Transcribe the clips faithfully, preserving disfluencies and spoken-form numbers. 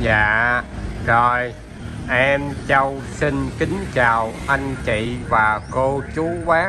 Dạ rồi, em Châu xin kính chào anh chị và cô chú bác.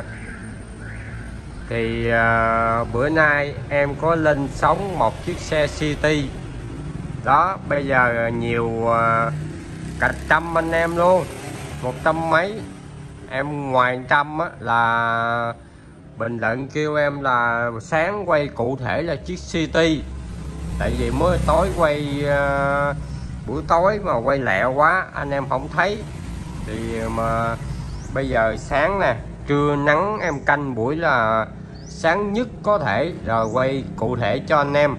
Thì uh, bữa nay em có lên sóng một chiếc xe City đó. Bây giờ nhiều uh, cả trăm anh em luôn, một trăm mấy em, ngoài trăm á, là bình luận kêu em là sáng quay cụ thể là chiếc City, tại vì mới tối quay uh, buổi tối mà quay lẹ quá anh em không thấy. Thì mà bây giờ sáng nè, trưa nắng em canh buổi là sáng nhất có thể rồi quay cụ thể cho anh em.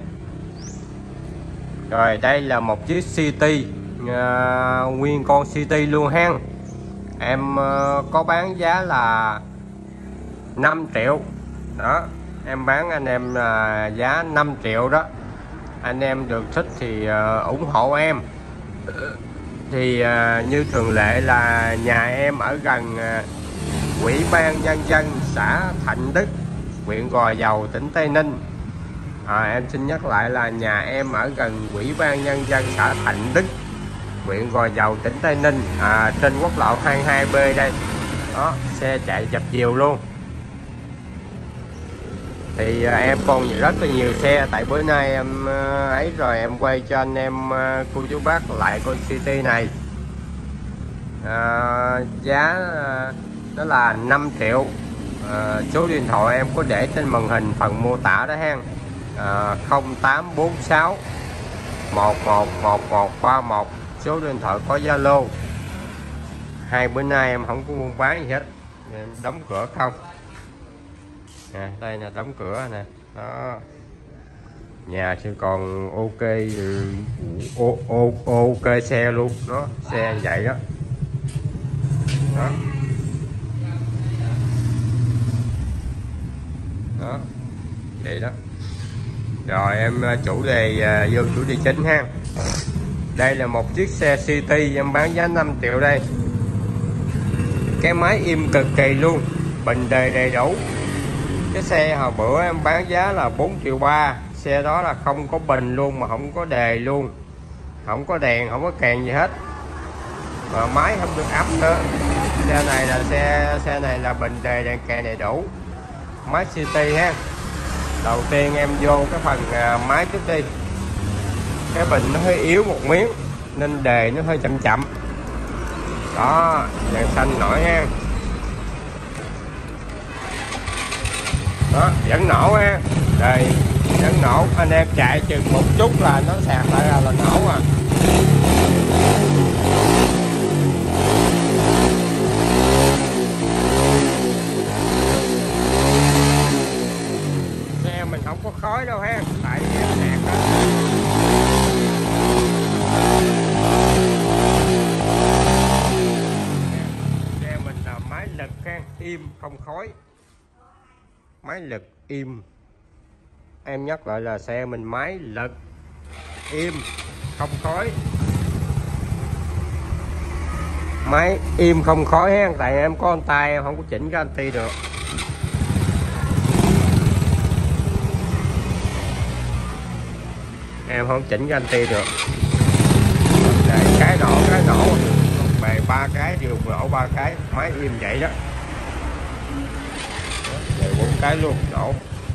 Rồi đây là một chiếc City, uh, nguyên con City luôn ha. Em uh, có bán giá là năm triệu đó, em bán anh em uh, giá năm triệu đó. Anh em được thích thì uh, ủng hộ em. Thì uh, như thường lệ là nhà em ở gần uh, Ủy ban Nhân dân xã Thạnh Đức, huyện Gò Dầu, tỉnh Tây Ninh. à, Em xin nhắc lại là nhà em ở gần Ủy ban Nhân dân xã Thạnh Đức, huyện Gò Dầu, tỉnh Tây Ninh, à, trên quốc lộ hai mươi hai B đây đó. Xe chạy dập dìu luôn. Thì à, em còn rất là nhiều xe, tại bữa nay em à, ấy rồi em quay cho anh em à, cô chú bác lại con City này. à, Giá à, đó là năm triệu. à, Số điện thoại em có để trên màn hình phần mô tả đó ha. à, không tám bốn sáu một một một một ba một, số điện thoại có Zalo. Hai bữa nay em không có buôn bán gì hết, em đóng cửa không nè. Đây nè, đóng cửa nè đó. Nhà chứ còn ok, ô, ô, ok xe luôn đó, xe vậy đó đó, đó vậy đó. Rồi em chủ đề vô chủ đề chính ha. Đây là một chiếc xe City em bán giá năm triệu đây. Cái máy im cực kỳ luôn, bình đề đầy đủ. Cái xe hồi bữa em bán giá là bốn triệu ba, xe đó là không có bình luôn, mà không có đề luôn, không có đèn, không có kèn gì hết, mà máy không được áp nữa. Xe này là xe xe này là bình đề đèn kèn đầy đủ, máy City ha. Đầu tiên em vô cái phần máy trước đi. Cái bình nó hơi yếu một miếng nên đề nó hơi chậm chậm đó. Đèn xanh nổi ha, đó vẫn nổ ha. Đây vẫn nổ, anh em chạy chừng một chút là nó sạc lại là, là nổ à. Xe mình không có khói đâu ha, tại vì em sạc đó. Xe mình là máy lực ha, im không khói, máy lực im. Em nhắc lại là xe mình máy lực im không khói, máy im không khói ha. Tại em có con tay em không có chỉnh cái anti được. Em không chỉnh cái anti được. Để cái nổ cái nổ về ba cái đều nổ ba cái, máy im vậy đó. Rồi bốn cái luôn nổ.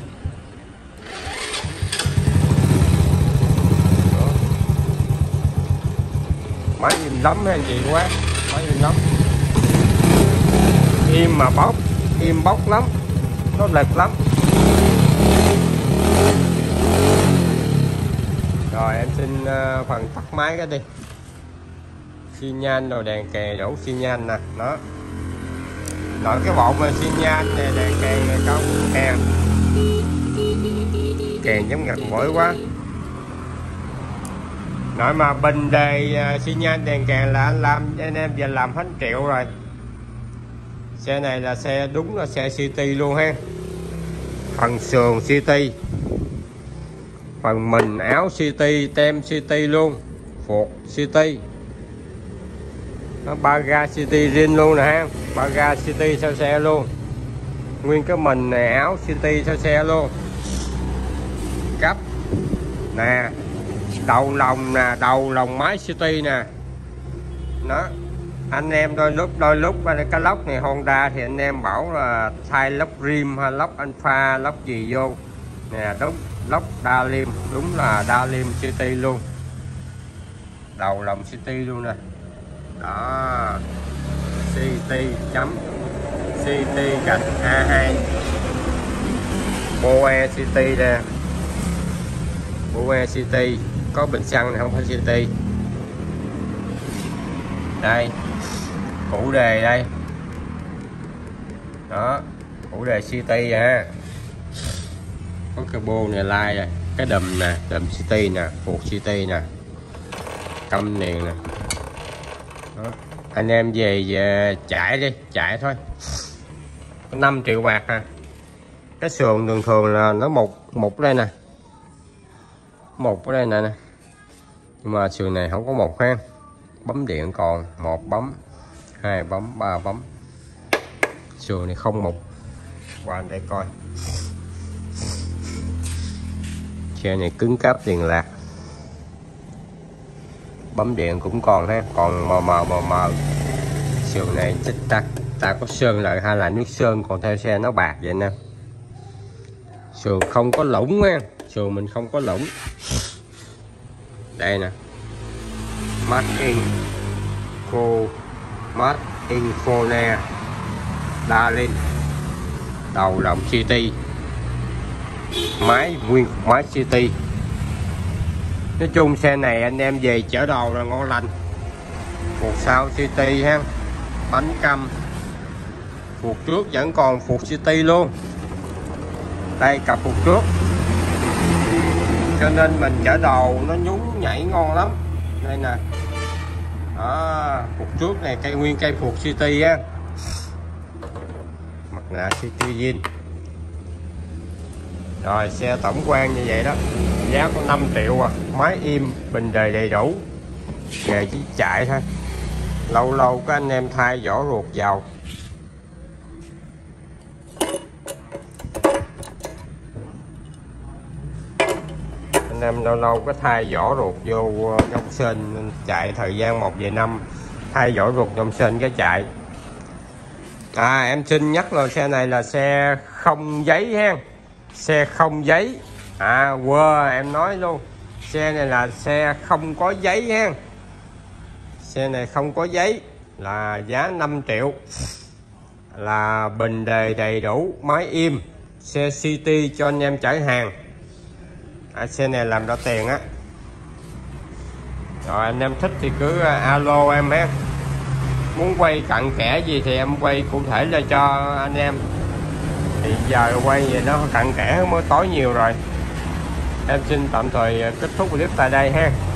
Máy im lắm hay gì quá, máy im lắm, im mà bóc, im bóc lắm, nó lực lắm. Rồi em xin uh, phần tắt máy cái đi. Xi nhan rồi đèn kè đổ xi nhan nè đó. Nội cái bộ mà xi nhan này, đèn kè không kèn, kèn giống ngặt mũi quá. Nội mà bình đề uh, xi nhan đèn kèn là anh làm cho anh em giờ làm hết triệu rồi. Xe này là xe đúng là xe City luôn ha. Phần sườn City, phần mình áo City, tem City luôn, phuộc City, ba ga City riêng luôn nè ha. Ba ga City sau xe luôn, nguyên cái mình này áo City sau xe luôn, cấp nè đầu lồng nè, đầu lồng máy City nè. Đó, anh em đôi lúc đôi lúc cái lốc này Honda thì anh em bảo là thay lốc rim hay lốc alpha lốc gì vô nè, đúng lốc đa lim, đúng là đa lim City luôn, đầu lồng City luôn nè. Đó, City chấm City gạch a hai Boe City nè, Boe City có bình xăng này, không phải City. Đây củ đề đây, đó củ đề City à, có cái bô này lai like, cái đùm nè, đùm City nè, phuộc City nè, câm niền nè. Đó. Anh em về, về chạy đi, chạy thôi, năm triệu bạc à. Cái sườn thường thường là nó một một đây nè, một ở đây nè, nè. Nhưng mà sườn này không có một ha. Bấm điện còn một bấm, hai bấm, ba bấm, sườn này không một. Qua đây coi, xe này cứng cáp tiền lạc, bấm điện cũng còn ha, còn mờ mờ mờ mờ. Sườn này chết ta, ta có sơn lại hay là nước sơn, còn theo xe nó bạc vậy nè. Sườn không có lũng ha, sườn mình không có lũng. Đây nè, Made in Cô Made in Phone Darling, đầu lồng City, máy nguyên máy City. Nói chung xe này anh em về chở đồ là ngon lành. Phuộc sau City ha, bánh căm, phuộc trước vẫn còn phuộc City luôn. Đây cặp phuộc trước, cho nên mình chở đồ nó nhún nhảy ngon lắm. Đây nè, đó, phuộc trước này cây nguyên cây phuộc City á, mặt nạ City Zin. Rồi xe tổng quan như vậy đó, giá có năm triệu à, máy im, bình đề đầy đủ, về chỉ chạy thôi. Lâu lâu có anh em thay vỏ ruột vào. Anh em lâu lâu có thay vỏ ruột vô nhông sên chạy thời gian một vài năm, thay vỏ ruột nhông sên cái chạy. À em xin nhắc là xe này là xe không giấy ha, xe không giấy. À quơ em nói luôn, xe này là xe không có giấy ha, xe này không có giấy, là giá năm triệu, là bình đề đầy đủ, máy im, xe City cho anh em chở hàng. À, xe này làm ra tiền á. Rồi anh em thích thì cứ alo em ha, muốn quay cặn kẽ gì thì em quay cụ thể là cho anh em. Thì giờ quay vậy nó cặn kẽ mới tối nhiều rồi. Em xin tạm thời kết thúc clip tại đây ha.